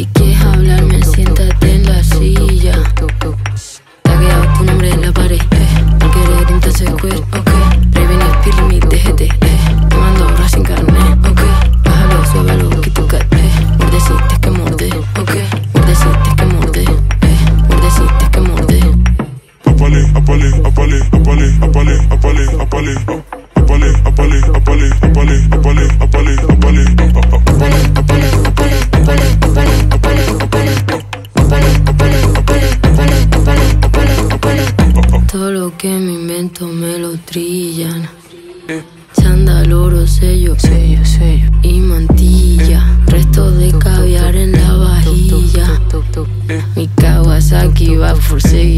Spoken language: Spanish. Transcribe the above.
Si quieres hablarme, siéntate en la silla. Te ha quedado tu nombre en la pared, no quieres tinta square, ok. Raven Spirit, mi DGT, quemando horas sin carne, ok. Bájalo, suávalo, que tu cat, mordeciste que morde, ok. Mordeciste que morde, mordeciste que morde. Apale, apale, apale, apale, apale, apale, apale, apale, apale, apale, apale, apale, apale, apale, todo lo que me invento me lo trillan. Chándal, oro, sello y mantilla. Resto de caviar en la vajilla. Mi Kawasaki va por seguir.